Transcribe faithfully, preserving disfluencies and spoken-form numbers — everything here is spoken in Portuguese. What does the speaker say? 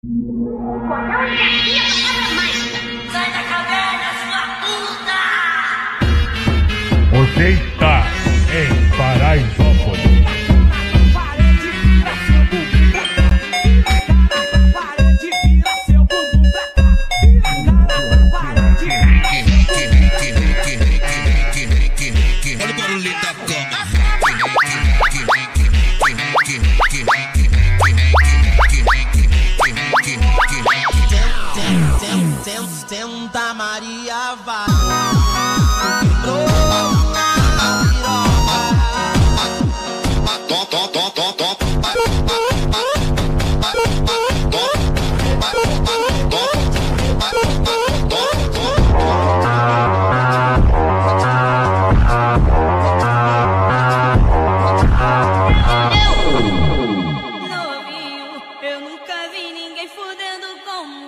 Não esqueça nada mais. Sai da caverna, sua puta! Você está em Paraisópolis. Senta Maria vai. Novinho, eu nunca vi ninguém fudendo como